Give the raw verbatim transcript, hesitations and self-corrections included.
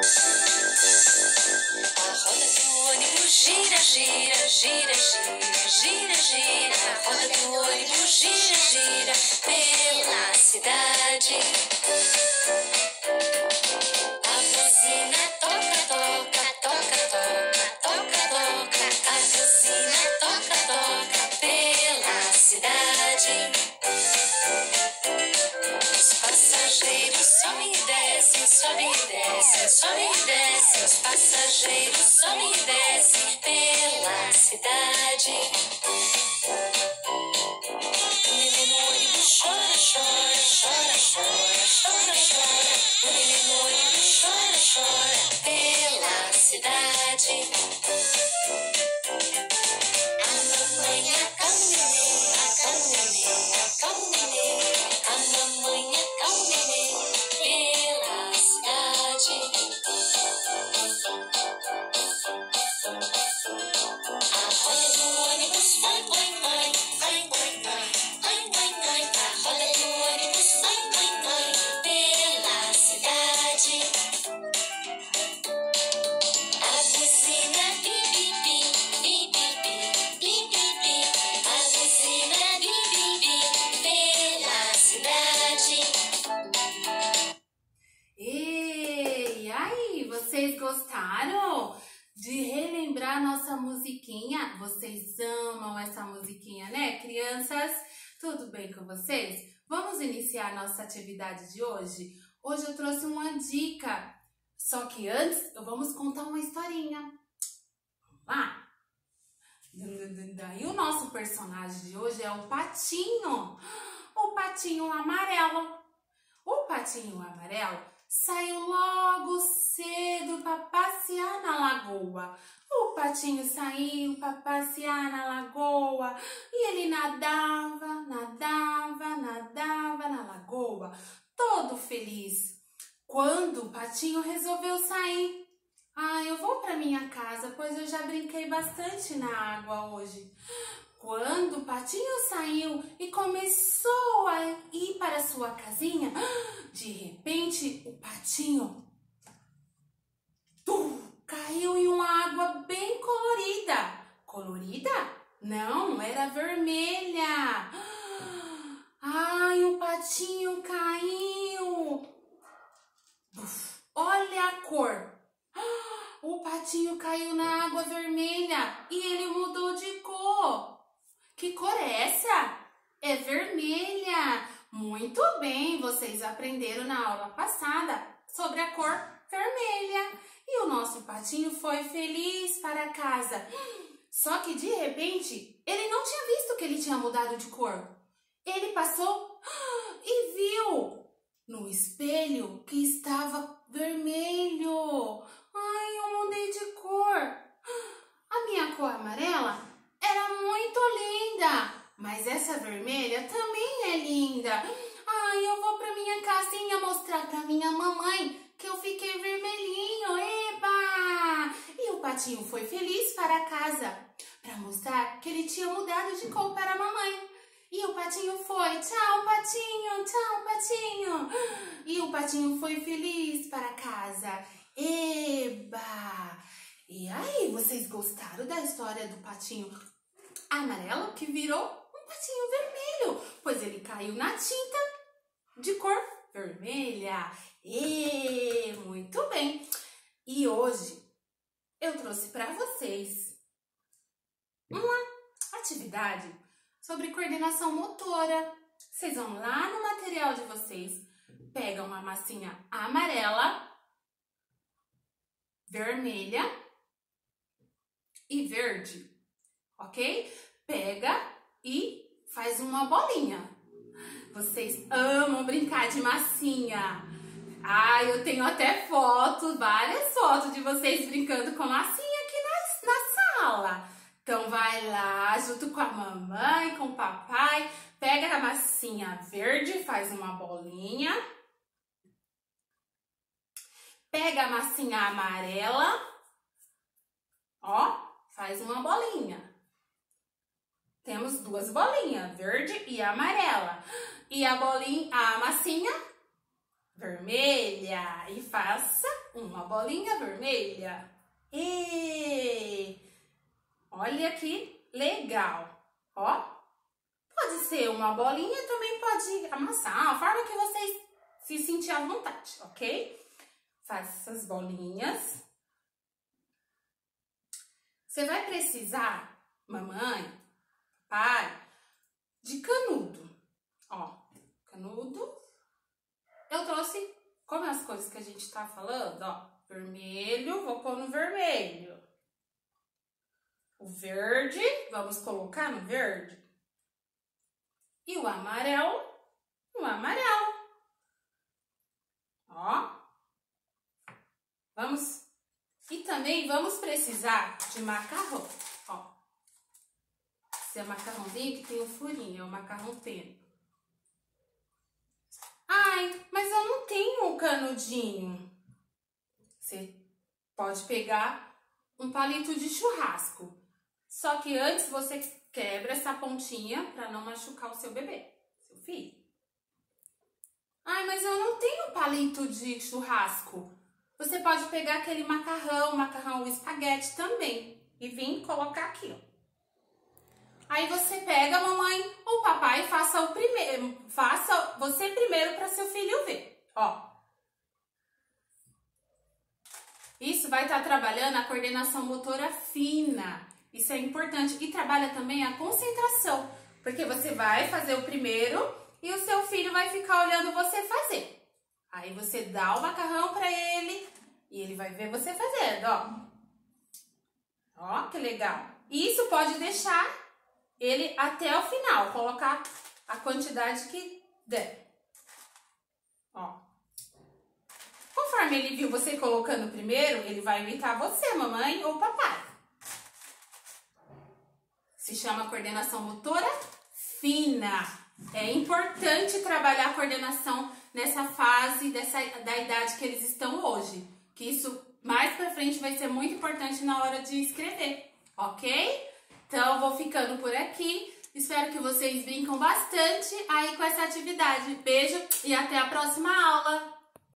roda do ônibus gira, gira, gira, gira, gira, gira. A roda do ônibus gira, gira pela cidade. A buzina toca, toca, toca, toca, toca, toca. A buzina toca, toca pela cidade. Os passageiros sobem e descem, sobem e descem, sobem e descem. Os passageiros sobem e descem pela cidade. O neném no ônibus chora, chora, chora, chora, chora, chora. O neném no ônibus chora, chora pela cidade. A mamãe acalma o neném, acalma o neném, acalma o neném. A mamãe acalma o neném pela cidade. A roda do ônibus vai, vai, vai, vai, vai, vai, vai, vai, vai. A roda do ônibus vai, vai, vai pela cidade. A buzina bi, bi, bi, bi, bi, bi, bi, bi. A buzina bi, bi, bi pela cidade. E aí, vocês gostaram de relembrar nossa musiquinha? Vocês amam essa musiquinha, né, crianças? Tudo bem com vocês? Vamos iniciar nossa atividade de hoje? Hoje eu trouxe uma dica, só que antes eu vamos contar uma historinha. Vamos lá? E o nosso personagem de hoje é o Patinho, o Patinho Amarelo. O Patinho Amarelo saiu logo cedo para passear na lagoa. O patinho saiu para passear na lagoa e ele nadava, nadava, nadava na lagoa, todo feliz. Quando o patinho resolveu sair, ah, eu vou para minha casa, pois eu já brinquei bastante na água hoje. Quando o patinho saiu e começou a ir para sua casinha, de repente o patinho tum, caiu em uma água bem colorida. Colorida? Não, era vermelha. Ai, o patinho caiu. Uf, olha a cor. O patinho caiu na água vermelha e ele mudou de cor. Que cor é essa? É vermelha. Muito bem, vocês aprenderam na aula passada sobre a cor vermelha. E o nosso patinho foi feliz para casa. Só que de repente, ele não tinha visto que ele tinha mudado de cor. Ele passou e viu no espelho que estava vermelho. Ai, eu mudei de cor. A minha cor amarela era muito linda, mas essa vermelha também é linda. Ai, eu vou para minha casinha mostrar para minha mamãe que eu fiquei vermelhinho. Eba! E o patinho foi feliz para casa para mostrar que ele tinha mudado de cor para a mamãe. E o patinho foi, tchau patinho, tchau patinho. E o patinho foi feliz para casa. Eba! E aí, vocês gostaram da história do patinho amarelo que virou um patinho vermelho? Pois ele caiu na tinta de cor vermelha. E muito bem! E hoje eu trouxe para vocês uma atividade sobre coordenação motora. Vocês vão lá no material de vocês, pegam uma massinha amarela, vermelha e verde, ok? Pega e faz uma bolinha. Vocês amam brincar de massinha. Ah, eu tenho até fotos, várias fotos de vocês brincando com massinha aqui na, na sala. Então vai lá, junto com a mamãe, com o papai, pega a massinha verde, faz uma bolinha. Pega a massinha amarela, ó, faz uma bolinha. Temos duas bolinhas, verde e amarela. E a bolinha, a massinha vermelha. E faça uma bolinha vermelha. E olha que legal, ó. Pode ser uma bolinha, também pode amassar, a forma que vocês se sentir à vontade, ok? Faz essas bolinhas. Você vai precisar, mamãe, pai, de canudo. Ó, canudo. Eu trouxe, como as coisas que a gente tá falando, ó, vermelho, vou pôr no vermelho. O verde, vamos colocar no verde. E o amarelo, no amarelo. Ó. Vamos. E também vamos precisar de macarrão, ó. Esse é o macarrãozinho que tem o furinho, é o macarrão pena. Ai, mas eu não tenho um canudinho. Você pode pegar um palito de churrasco. Só que antes você quebra essa pontinha para não machucar o seu bebê, seu filho. Ai, mas eu não tenho palito de churrasco. Você pode pegar aquele macarrão, macarrão espaguete também. E vir colocar aqui, ó. Aí você pega, mamãe ou papai, faça o primeiro, faça você primeiro para seu filho ver, ó. Isso vai estar trabalhando a coordenação motora fina, isso é importante. E trabalha também a concentração, porque você vai fazer o primeiro e o seu filho vai ficar olhando você fazer. Aí você dá o macarrão para ele e ele vai ver você fazendo, ó. Ó, que legal. Isso pode deixar ele até o final, colocar a quantidade que der. Ó. Conforme ele viu você colocando primeiro, ele vai imitar você, mamãe ou papai. Se chama coordenação motora fina. É importante trabalhar a coordenação nessa fase dessa, da idade que eles estão hoje. Que isso mais pra frente vai ser muito importante na hora de escrever, ok? Então, eu vou ficando por aqui. Espero que vocês brincam bastante aí com essa atividade. Beijo e até a próxima aula!